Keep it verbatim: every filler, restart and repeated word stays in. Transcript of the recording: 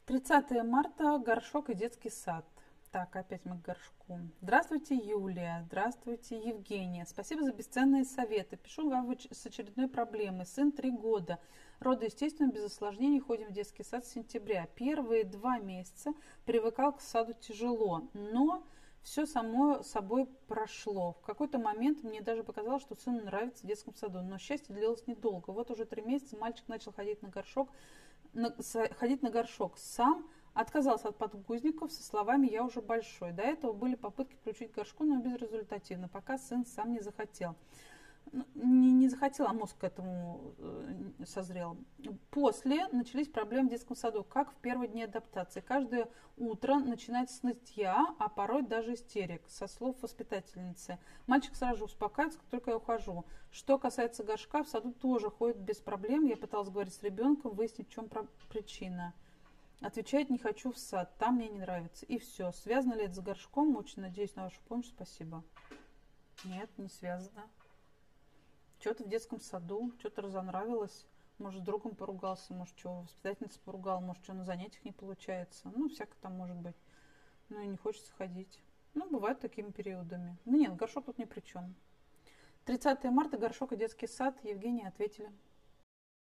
тридцатое марта, горшок и детский сад. Так, опять мы к горшку. Здравствуйте, Юлия. Здравствуйте, Евгения. Спасибо за бесценные советы. Пишу вам с очередной проблемой. Сын три года. Роды, естественно, без осложнений. Ходим в детский сад с сентября. Первые два месяца привыкал к саду тяжело, но все само собой прошло. В какой-то момент мне даже показалось, что сыну нравится в детском саду. Но счастье длилось недолго. Вот уже три месяца мальчик начал ходить на горшок, на, ходить на горшок сам. Отказался от подгузников со словами «я уже большой». До этого были попытки приучить к горшку, но безрезультативно, пока сын сам не захотел. Не, не захотел, а мозг к этому созрел. После начались проблемы в детском саду, как в первые дни адаптации. Каждое утро начинается с нытья, а порой даже истерик, со слов воспитательницы. Мальчик сразу же успокаивается, как только я ухожу. Что касается горшка, в саду тоже ходит без проблем. Я пыталась говорить с ребенком, выяснить, в чем причина. Отвечает: не хочу в сад, там мне не нравится. И все. Связано ли это с горшком? Очень надеюсь на вашу помощь. Спасибо. Нет, не связано. Что-то в детском саду, что-то разонравилось. Может, с другом поругался, может, что воспитательница поругала, может, что на занятиях не получается. Ну, всякое там может быть. Ну, и не хочется ходить. Ну, бывает такими периодами. Ну, нет, горшок тут ни при чем. тридцатое марта, горшок и детский сад. Евгения, ответили.